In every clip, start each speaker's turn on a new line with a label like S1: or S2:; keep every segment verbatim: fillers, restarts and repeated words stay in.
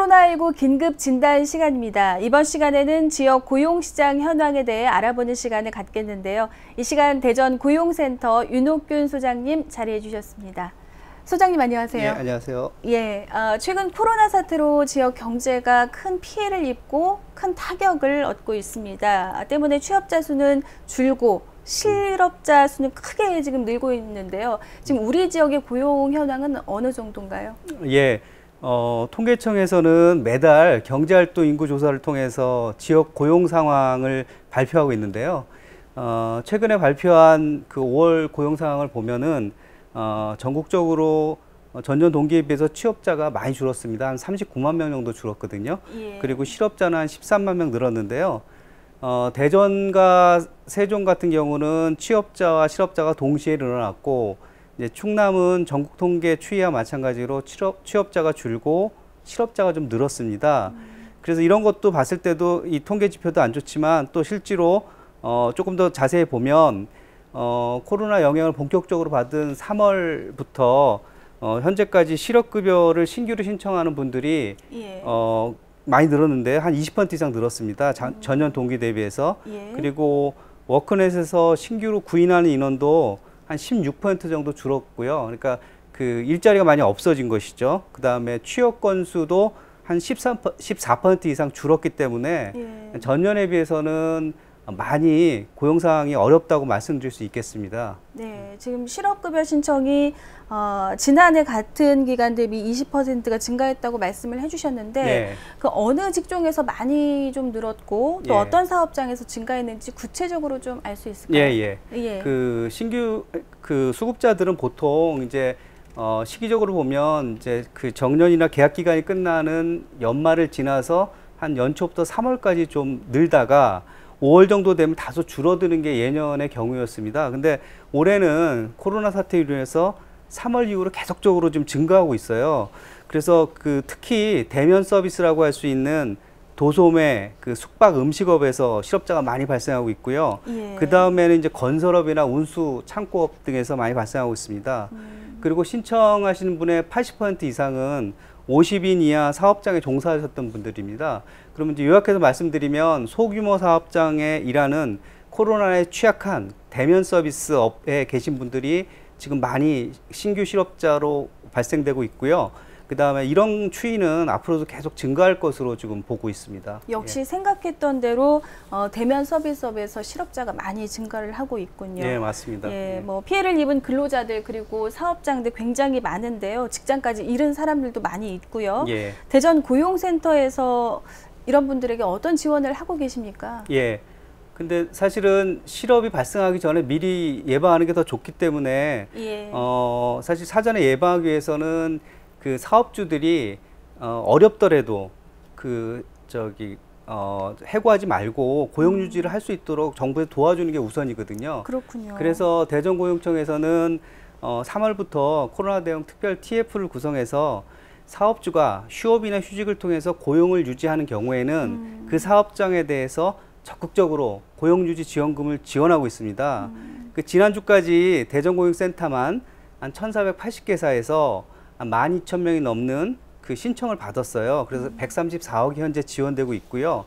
S1: 코로나십구 긴급 진단 시간입니다. 이번 시간에는 지역 고용시장 현황에 대해 알아보는 시간을 갖겠는데요. 이 시간 대전 고용센터 윤옥균 소장님 자리해 주셨습니다. 소장님 안녕하세요.
S2: 예, 안녕하세요.
S1: 예, 어, 최근 코로나 사태로 지역 경제가 큰 피해를 입고 큰 타격을 얻고 있습니다. 때문에 취업자 수는 줄고 실업자 수는 크게 지금 늘고 있는데요. 지금 우리 지역의 고용 현황은 어느 정도인가요?
S2: 예, 어, 통계청에서는 매달 경제활동 인구 조사를 통해서 지역 고용 상황을 발표하고 있는데요. 어, 최근에 발표한 그 오월 고용 상황을 보면은 어, 전국적으로 전년 동기에 비해서 취업자가 많이 줄었습니다. 한 삼십구만 명 정도 줄었거든요. 예. 그리고 실업자는 한 십삼만 명 늘었는데요. 어, 대전과 세종 같은 경우는 취업자와 실업자가 동시에 늘어났고, 이제 충남은 전국 통계 추이와 마찬가지로 취업, 취업자가 줄고 실업자가 좀 늘었습니다. 음. 그래서 이런 것도 봤을 때도 이 통계 지표도 안 좋지만 또 실제로 어, 조금 더 자세히 보면 어, 코로나 영향을 본격적으로 받은 삼월부터 어, 현재까지 실업급여를 신규로 신청하는 분들이 예. 어, 많이 늘었는데 한 이십 퍼센트 이상 늘었습니다. 자, 음. 전년 동기 대비해서. 예. 그리고 워크넷에서 신규로 구인하는 인원도 한 십육 퍼센트 정도 줄었고요. 그러니까 그 일자리가 많이 없어진 것이죠. 그 다음에 취업 건수도 한 십삼, 십사 퍼센트 이상 줄었기 때문에 예. 전년에 비해서는 많이 고용 상황이 어렵다고 말씀드릴 수 있겠습니다.
S1: 네, 지금 실업급여 신청이 어, 지난해 같은 기간 대비 이십 퍼센트가 증가했다고 말씀을 해주셨는데 네. 그 어느 직종에서 많이 좀 늘었고 또 예. 어떤 사업장에서 증가했는지 구체적으로 좀 알 수 있을까요?
S2: 예, 예. 예. 그 신규 그 수급자들은 보통 이제 어, 시기적으로 보면 이제 그 정년이나 계약 기간이 끝나는 연말을 지나서 한 연초부터 삼월까지 좀 늘다가 오월 정도 되면 다소 줄어드는 게 예년의 경우였습니다. 근데 올해는 코로나 사태로 인해서 삼월 이후로 계속적으로 좀 증가하고 있어요. 그래서 그 특히 대면 서비스라고 할 수 있는 도소매, 그 숙박 음식업에서 실업자가 많이 발생하고 있고요. 예. 그 다음에는 이제 건설업이나 운수, 창고업 등에서 많이 발생하고 있습니다. 음. 그리고 신청하시는 분의 팔십 퍼센트 이상은 오십 인 이하 사업장에 종사하셨던 분들입니다. 그러면 이제 요약해서 말씀드리면 소규모 사업장에 일하는 코로나에 취약한 대면 서비스 업에 계신 분들이 지금 많이 신규 실업자로 발생되고 있고요. 그 다음에 이런 추이는 앞으로도 계속 증가할 것으로 지금 보고 있습니다.
S1: 역시
S2: 예.
S1: 생각했던 대로 어, 대면 서비스업에서 실업자가 많이 증가를 하고 있군요.
S2: 네, 맞습니다.
S1: 예,
S2: 예.
S1: 뭐 피해를 입은 근로자들 그리고 사업장들 굉장히 많은데요. 직장까지 잃은 사람들도 많이 있고요. 예. 대전 고용센터에서 이런 분들에게 어떤 지원을 하고 계십니까?
S2: 예. 근데 사실은 실업이 발생하기 전에 미리 예방하는 게 더 좋기 때문에 예. 어, 사실 사전에 예방하기 위해서는 그 사업주들이 어, 어렵더라도 그 저기 어, 해고하지 말고 고용 유지를 음. 할 수 있도록 정부에서 도와주는 게 우선이거든요.
S1: 그렇군요.
S2: 그래서 대전고용청에서는 어, 삼월부터 코로나 대응 특별 티에프를 구성해서 사업주가 휴업이나 휴직을 통해서 고용을 유지하는 경우에는 음. 그 사업장에 대해서 적극적으로 고용유지 지원금을 지원하고 있습니다. 음. 그 지난주까지 대전고용센터만 한 천사백팔십 개사에서 한 만 이천 명이 넘는 그 신청을 받았어요. 그래서 음. 백삼십사억이 현재 지원되고 있고요.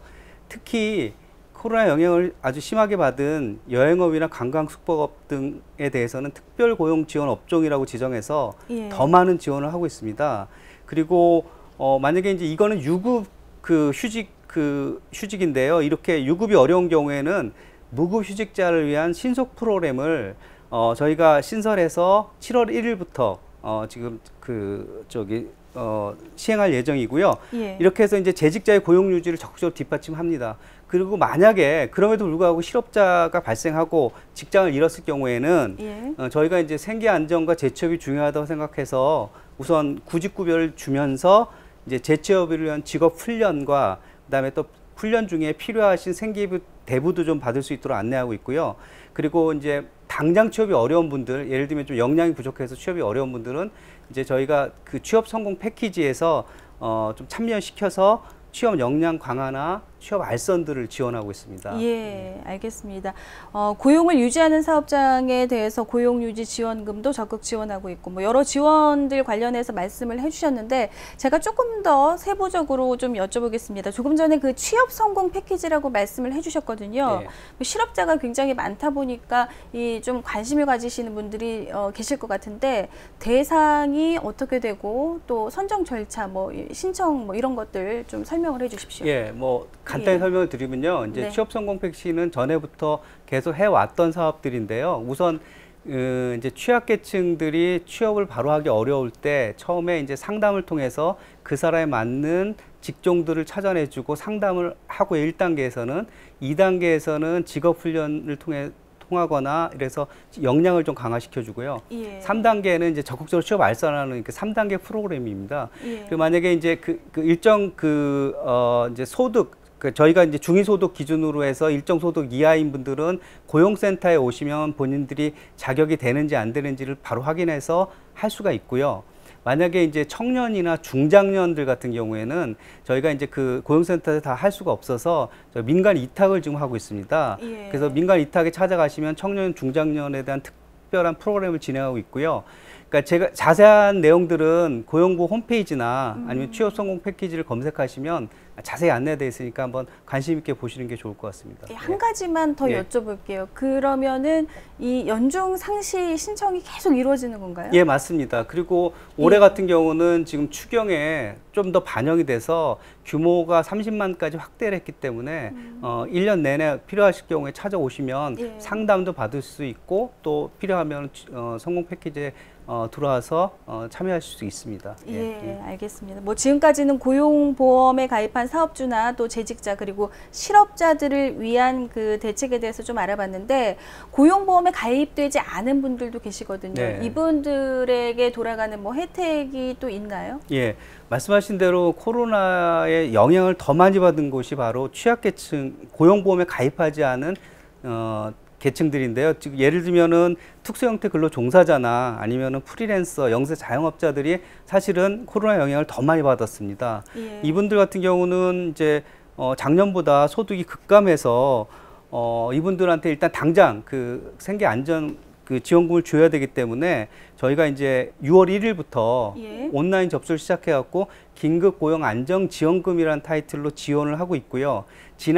S2: 특히 코로나 영향을 아주 심하게 받은 여행업이나 관광숙박업 등에 대해서는 특별고용 지원 업종이라고 지정해서 예. 더 많은 지원을 하고 있습니다. 그리고 어, 만약에 이제 이거는 유급 그 휴직 그 휴직인데요. 이렇게 유급이 어려운 경우에는 무급 휴직자를 위한 신속 프로그램을 어, 저희가 신설해서 칠월 일일부터 어, 지금 그 저기 어, 시행할 예정이고요. 예. 이렇게 해서 이제 재직자의 고용 유지를 적극적으로 뒷받침합니다. 그리고 만약에 그럼에도 불구하고 실업자가 발생하고 직장을 잃었을 경우에는 예. 어, 저희가 이제 생계 안정과 재취업이 중요하다고 생각해서 우선 구직급여를 주면서 이제 재취업을 위한 직업 훈련과 그다음에 또 훈련 중에 필요하신 생계비 대부도 좀 받을 수 있도록 안내하고 있고요. 그리고 이제 당장 취업이 어려운 분들, 예를 들면 좀 역량이 부족해서 취업이 어려운 분들은 이제 저희가 그 취업 성공 패키지에서 어 좀 참여시켜서 취업 역량 강화나 취업 알선들을 지원하고 있습니다.
S1: 예, 알겠습니다. 어, 고용을 유지하는 사업장에 대해서 고용유지 지원금도 적극 지원하고 있고 뭐 여러 지원들 관련해서 말씀을 해주셨는데 제가 조금 더 세부적으로 좀 여쭤보겠습니다. 조금 전에 그 취업 성공 패키지라고 말씀을 해주셨거든요.
S2: 네.
S1: 실업자가 굉장히 많다 보니까 이 좀 관심을 가지시는 분들이 어, 계실 것 같은데 대상이 어떻게 되고 또 선정 절차, 뭐 신청 뭐 이런 것들 좀 설명을 해주십시오.
S2: 예, 뭐 간단히
S1: 예.
S2: 설명을 드리면요. 이제
S1: 네.
S2: 취업 성공 패키지는 전에부터 계속 해왔던 사업들인데요. 우선 음, 이제 취약계층들이 취업을 바로 하기 어려울 때 처음에 이제 상담을 통해서 그 사람에 맞는 직종들을 찾아내주고 상담을 하고 일 단계에서는 이 단계에서는 직업훈련을 통해 통하거나 이래서 역량을 좀 강화시켜주고요.
S1: 예.
S2: 삼 단계는 이제 적극적으로 취업 알선하는 그 삼 단계 프로그램입니다.
S1: 예.
S2: 그리고 만약에 이제 그, 그 일정 그, 어, 이제 소득, 그 저희가 이제 중위소득 기준으로 해서 일정 소득 이하인 분들은 고용센터에 오시면 본인들이 자격이 되는지 안 되는지를 바로 확인해서 할 수가 있고요. 만약에 이제 청년이나 중장년들 같은 경우에는 저희가 이제 그 고용센터에 다 할 수가 없어서 민간 위탁을 지금 하고 있습니다.
S1: 예.
S2: 그래서 민간 위탁에 찾아가시면 청년, 중장년에 대한 특별한 프로그램을 진행하고 있고요. 그러니까 제가 자세한 내용들은 고용부 홈페이지나 아니면 취업 성공 패키지를 검색하시면 자세히 안내되어 있으니까 한번 관심 있게 보시는 게 좋을 것 같습니다.
S1: 예, 한 가지만 더
S2: 예.
S1: 여쭤볼게요. 그러면은 이 연중 상시 신청이 계속 이루어지는 건가요?
S2: 예, 맞습니다. 그리고 올해
S1: 예.
S2: 같은 경우는 지금 추경에 좀 더 반영이 돼서 규모가 삼십만까지 확대를 했기 때문에
S1: 음.
S2: 어, 일 년 내내 필요하실 경우에 찾아오시면
S1: 예.
S2: 상담도 받을 수 있고 또 필요하면 어, 성공 패키지에 어, 들어와서 어, 참여하실 수 있습니다.
S1: 예,
S2: 예.
S1: 알겠습니다. 뭐 지금까지는 고용보험에 가입한 사업주나 또 재직자 그리고 실업자들을 위한 그 대책에 대해서 좀 알아봤는데 고용보험에 가입되지 않은 분들도 계시거든요.
S2: 네.
S1: 이분들에게 돌아가는 뭐 혜택이 또 있나요?
S2: 예, 말씀하신 대로 코로나의 영향을 더 많이 받은 곳이 바로 취약계층, 고용보험에 가입하지 않은 어, 계층들인데요. 지금 예를 들면은 특수형태 근로 종사자나 아니면은 프리랜서, 영세 자영업자들이 사실은 코로나 영향을 더 많이 받았습니다.
S1: 예.
S2: 이분들 같은 경우는 이제 어, 작년보다 소득이 급감해서 어, 이분들한테 일단 당장 그 생계 안전 그 지원금을 줘야 되기 때문에 저희가 이제 유월 일일부터
S1: 예.
S2: 온라인 접수를 시작해갖고 긴급 고용 안정 지원금이라는 타이틀로 지원을 하고 있고요.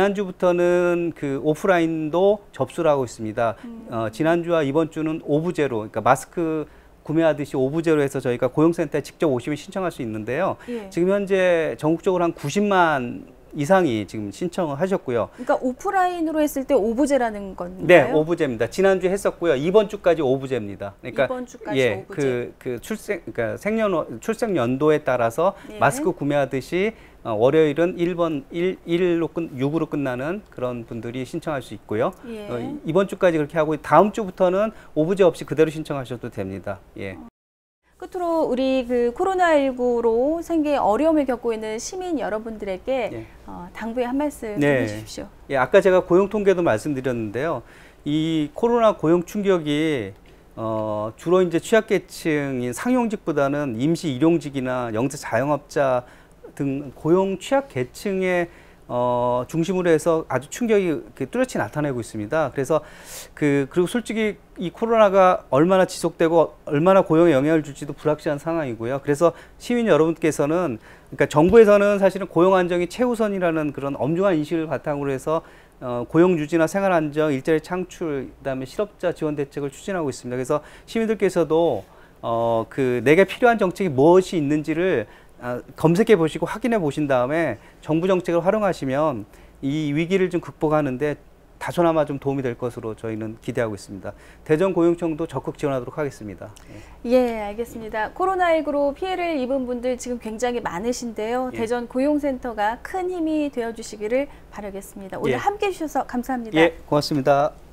S2: 지난주부터는 그 오프라인도 접수를 하고 있습니다.
S1: 음.
S2: 어, 지난주와 이번 주는 오부제로, 그러니까 마스크 구매하듯이 오부제로 해서 저희가 고용센터에 직접 오시면 신청할 수 있는데요.
S1: 예.
S2: 지금 현재 전국적으로 한 구십만 이상이 지금 신청을 하셨고요.
S1: 그러니까 오프라인으로 했을 때 오부제라는 건가요?
S2: 네, 오부제입니다. 지난주 했었고요. 이번 주까지 오부제입니다. 그러니까
S1: 이번 주까지
S2: 예,
S1: 오부제.
S2: 그, 그 출생, 그러니까 생년 출생 연도에 따라서
S1: 예.
S2: 마스크 구매하듯이 어, 월요일은 일 번 일, 일로 끝, 육으로 끝나는 그런 분들이 신청할 수 있고요.
S1: 예.
S2: 어, 이번 주까지 그렇게 하고 다음 주부터는 오부제 없이 그대로 신청하셔도 됩니다. 예.
S1: 끝으로 우리 그 코로나십구로 생계 어려움을 겪고 있는 시민 여러분들에게
S2: 예.
S1: 어, 당부의 한 말씀
S2: 네.
S1: 해주십시오.
S2: 예, 아까 제가 고용 통계도 말씀드렸는데요. 이 코로나 고용 충격이 어, 주로 이제 취약계층인 상용직보다는 임시 일용직이나 영세 자영업자 등 고용 취약계층의 어, 중심으로 해서 아주 충격이 뚜렷이 나타내고 있습니다. 그래서 그, 그리고 솔직히 이 코로나가 얼마나 지속되고 얼마나 고용에 영향을 줄지도 불확실한 상황이고요. 그래서 시민 여러분께서는, 그러니까 정부에서는 사실은 고용 안정이 최우선이라는 그런 엄중한 인식을 바탕으로 해서 어, 고용 유지나 생활 안정, 일자리 창출, 그다음에 실업자 지원 대책을 추진하고 있습니다. 그래서 시민들께서도 어, 그 내게 필요한 정책이 무엇이 있는지를 아, 검색해 보시고 확인해 보신 다음에 정부 정책을 활용하시면 이 위기를 좀 극복하는데 다소나마 좀 도움이 될 것으로 저희는 기대하고 있습니다. 대전고용청도 적극 지원하도록 하겠습니다.
S1: 예, 알겠습니다. 코로나십구로 피해를 입은 분들 지금 굉장히 많으신데요.
S2: 예.
S1: 대전고용센터가 큰 힘이 되어주시기를 바라겠습니다. 오늘
S2: 예.
S1: 함께해 주셔서 감사합니다.
S2: 예, 고맙습니다.